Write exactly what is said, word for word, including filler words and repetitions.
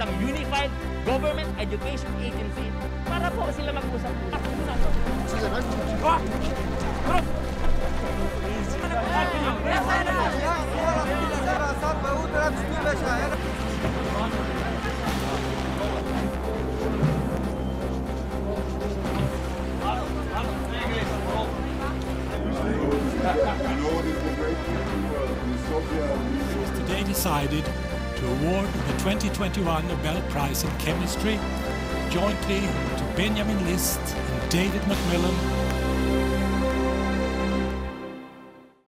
isang unified government education agency para po sila mag-usap. Today decided to award the twenty twenty-one Nobel Prize in Chemistry jointly to Benjamin List and David Macmillan